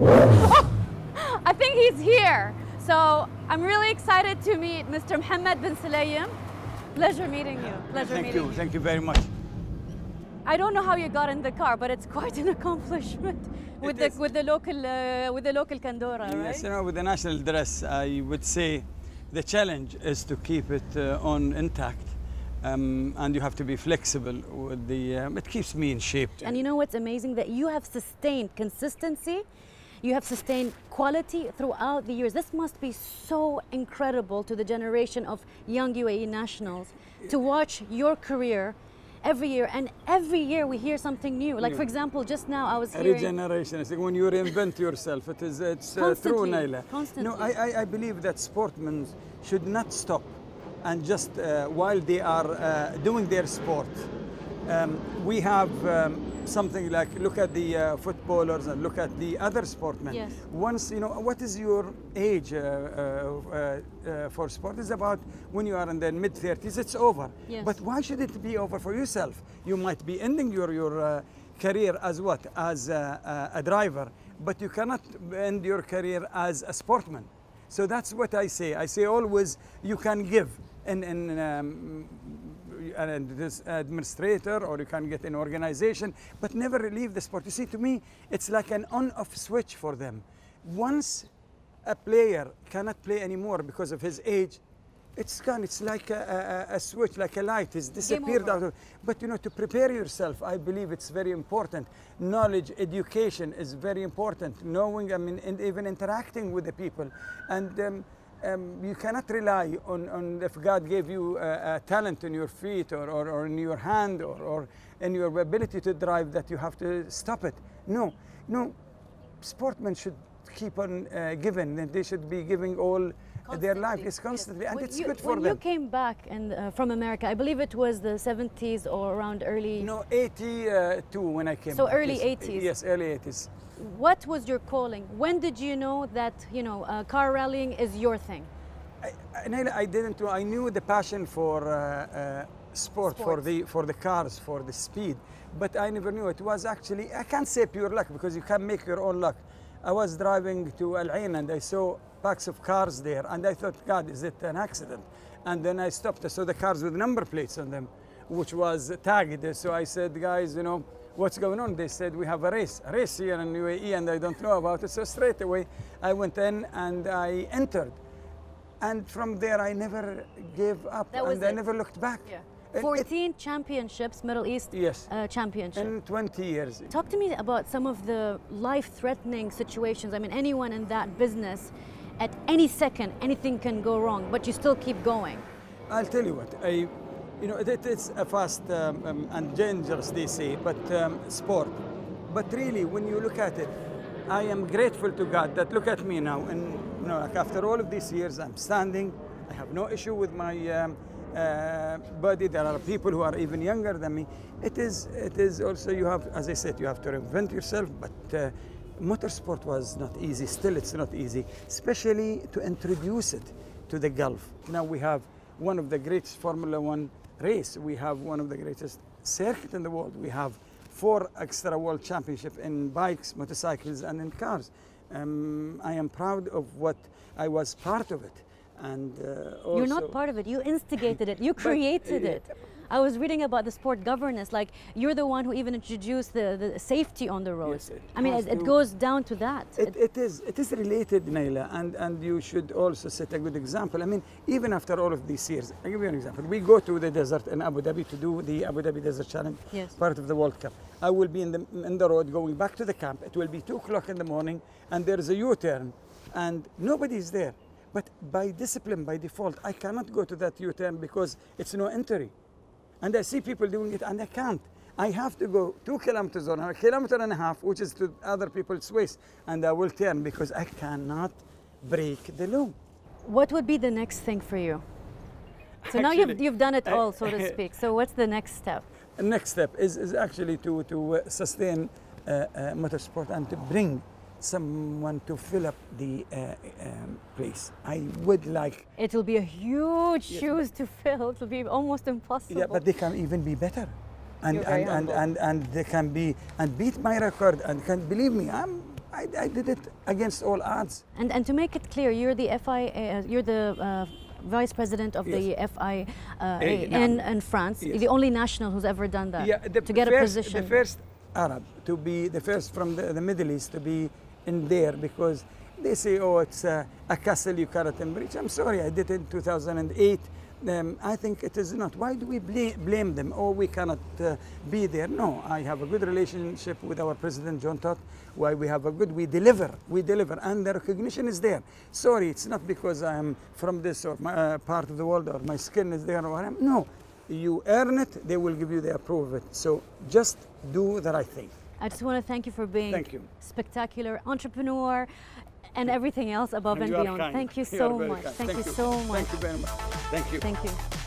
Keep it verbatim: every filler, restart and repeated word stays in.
Oh, I think he's here. So I'm really excited to meet Mister Mohammed Ben Sulayem. Pleasure meeting you. Pleasure Thank meeting you. you. Thank you very much. I don't know how you got in the car, but it's quite an accomplishment with It the is. with the local uh, with the local Kandora, right? Yes, you know, with the national dress, I would say the challenge is to keep it uh, on intact, um, and you have to be flexible with the. Um, it keeps me in shape. And you know what's amazing? That you have sustained consistency, you have sustained quality throughout the years. This must be so incredible to the generation of young U A E nationals to watch your career every year, and every year we hear something new. Like, for example, just now I was hearing... Regeneration. It's like when you reinvent yourself, it is, it's uh, true, Nayla. Constantly. No, I, I, I believe that sportsmen should not stop and just uh, while they are uh, doing their sport. Um, we have um, something like, look at the uh, footballers and look at the other sportmen. Yes. Once, you know, what is your age uh, uh, uh, for sport? It's about when you are in the mid thirties, it's over. Yes. But why should it be over for yourself? You might be ending your, your uh, career as what? As a, a, a driver, but you cannot end your career as a sportsman. So that's what I say. I say always you can give in, in um, an administrator, or you can get an organization, but never leave the sport. You see, to me, it's like an on-off switch for them. Once a player cannot play anymore because of his age, it's gone. It's like a, a, a switch, like a light. It's disappeared out of. But you know, to prepare yourself, I believe it's very important. Knowledge, education is very important. Knowing, I mean, and even interacting with the people, and. Um, Um, you cannot rely on, on if God gave you a, a talent in your feet or, or, or in your hand or, or in your ability to drive, that you have to stop it. No, no, sportsmen should keep on uh, giving. They should be giving all constantly. Their life is constantly, yes. And when it's you, good for when them. When you came back and, uh, from America, I believe it was the seventies or around early... No, eighty-two when I came So back. early yes. eighties. Yes, early eighties. What was your calling? When did you know that, you know, uh, car rallying is your thing? I, I, I didn't know. I knew the passion for uh, uh, sport, Sports. for the for the cars, for the speed, but I never knew it was actually. I can't say pure luck because you can make your own luck. I was driving to Al Ain and I saw packs of cars there, and I thought, God, is it an accident? And then I stopped. I saw the cars with number plates on them, which was tagged. So I said, guys, you know, what's going on? They said, we have a race, a race here in U A E, and I don't know about it. So straight away, I went in and I entered. And from there, I never gave up, That was and I it. never looked back. Yeah. fourteen it, championships, Middle East yes. uh, championship. In twenty years. Talk to me about some of the life-threatening situations. I mean, anyone in that business, at any second, anything can go wrong, but you still keep going. I'll tell you what, I, you know, it, it's a fast um, um, and dangerous, they say, but um, sport. But really, when you look at it, I am grateful to God that look at me now, and you know, like after all of these years, I'm standing. I have no issue with my um, uh, body. There are people who are even younger than me. It is, it is also, you have, as I said, you have to reinvent yourself, but uh, motorsport was not easy. Still, it's not easy, especially to introduce it to the Gulf. Now we have one of the greatest Formula One race. We have one of the greatest circuit in the world. We have four extra world championships in bikes, motorcycles, and in cars. Um, I am proud of what I was part of it. And uh, also You're not part of it. You instigated it. You created but, uh, it. I was reading about the sport governance. Like, you're the one who even introduced the, the safety on the road. Yes, it I mean, it, it goes down to that. It, it is. It is related, Nayla, and and you should also set a good example. I mean, even after all of these years, I'll give you an example. We go to the desert in Abu Dhabi to do the Abu Dhabi Desert Challenge, yes. part of the World Cup. I will be in the in the road going back to the camp. It will be two o'clock in the morning, and there is a U-turn, and nobody is there. But by discipline, by default, I cannot go to that U-turn because it's no entry. And I see people doing it, and I can't. I have to go two kilometers or a kilometer and a half, which is to other people's waste, and I will turn because I cannot break the law. What would be the next thing for you? So now you've, you've done it all, so to speak. So what's the next step? The next step is, is actually to, to uh, sustain uh, uh, motorsport and to bring someone to fill up the uh, um, place. I would like... It will be a huge yes, shoes to fill. It will be almost impossible. Yeah, but they can even be better. And, You're very and, and, humble. and, and they can be, and beat my record, and can, believe me, I'm, I, I did it against all odds. And and to make it clear, you're the F I A, uh, you're the uh, vice president of Yes. the F I A Eh, in, نعم. in France, Yes. the only national who's ever done that, Yeah, the to get first, a position. The first Arab to be, the first from the, the Middle East to be in there, because they say, oh, it's uh, a castle you cannot breach. I'm sorry, I did it in two thousand eight. Um, I think it is not. Why do we bla blame them? Oh, we cannot uh, be there. No, I have a good relationship with our president, John Todt. Why we have a good, we deliver, we deliver, and the recognition is there. Sorry, it's not because I'm from this or my, uh, part of the world or my skin is there or whatever. No, you earn it, they will give you the approval of it. So just do the right thing. I just want to thank you for being Thank you. spectacular entrepreneur and everything else above and, You are beyond. kind. Thank you You so are very much. kind. Thank, Thank you you. so much. Thank you very much. Thank you. Thank you.